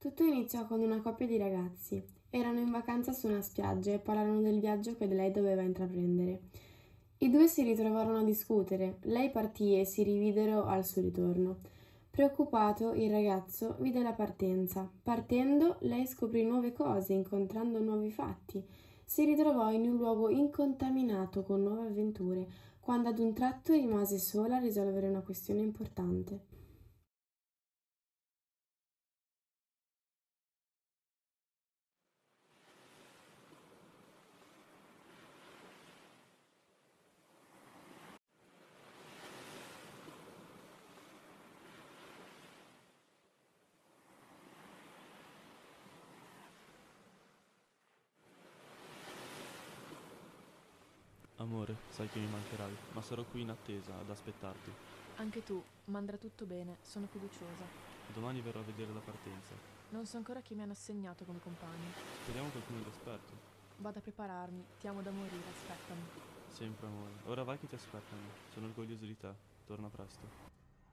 Tutto iniziò con una coppia di ragazzi. Erano in vacanza su una spiaggia e parlarono del viaggio che lei doveva intraprendere. I due si ritrovarono a discutere. Lei partì e si rividero al suo ritorno. Preoccupato, il ragazzo vide la partenza. Partendo, lei scoprì nuove cose, incontrando nuovi fatti. Si ritrovò in un luogo incontaminato con nuove avventure, quando ad un tratto rimase sola a risolvere una questione importante. Amore, sai che mi mancherai, ma sarò qui in attesa, ad aspettarti. Anche tu, ma andrà tutto bene, sono fiduciosa. Domani verrò a vedere la partenza. Non so ancora chi mi hanno assegnato come compagno. Speriamo qualcuno di esperto. Vado a prepararmi, ti amo da morire, aspettami. Sempre amore. Ora vai che ti aspettano. Sono orgoglioso di te. Torna presto.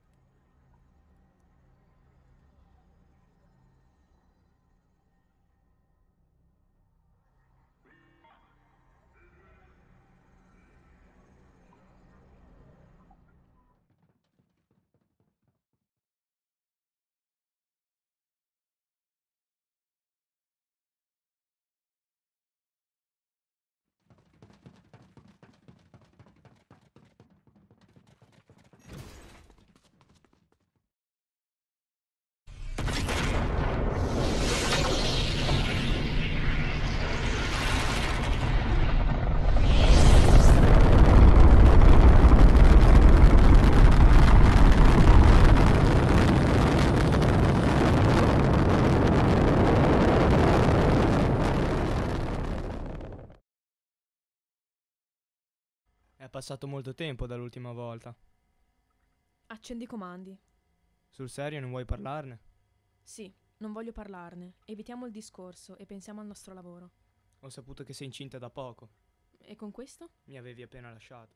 È passato molto tempo dall'ultima volta. Accendi i comandi. Sul serio non vuoi parlarne? Sì, non voglio parlarne. Evitiamo il discorso e pensiamo al nostro lavoro. Ho saputo che sei incinta da poco. E con questo? Mi avevi appena lasciato.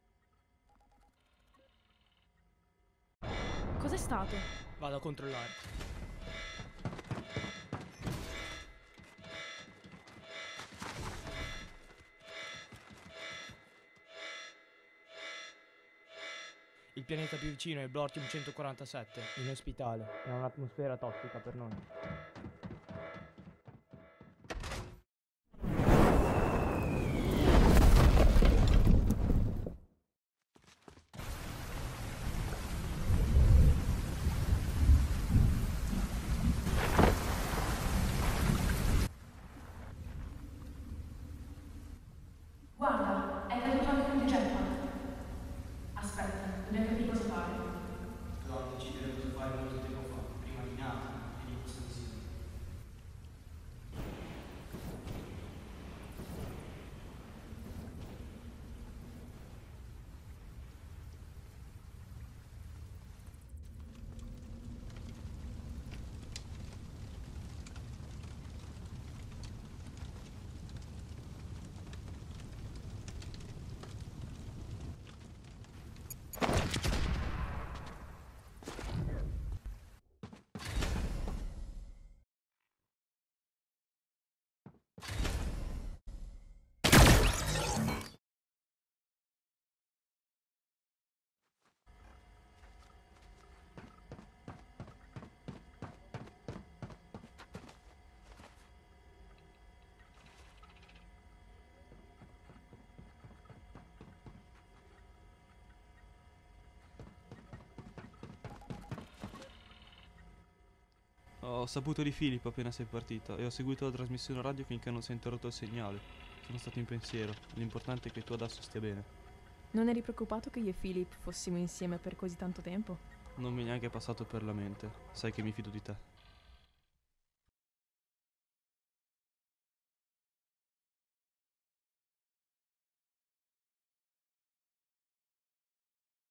Cos'è stato? Vado a controllare. Il pianeta più vicino è il Bortium 147, in ospitale. È un'atmosfera tossica per noi. Guarda, è caduto anche un jetpack. Aspetta, dobbiamo capire cosa fare. Dovevamo decidere cosa fare molto tempo fa, prima di Nato e di questa missione. Ho saputo di Filippo appena sei partita e ho seguito la trasmissione radio finché non si è interrotto il segnale. Sono stato in pensiero. L'importante è che tu adesso stia bene. Non eri preoccupato che io e Philip fossimo insieme per così tanto tempo? Non mi è neanche passato per la mente. Sai che mi fido di te.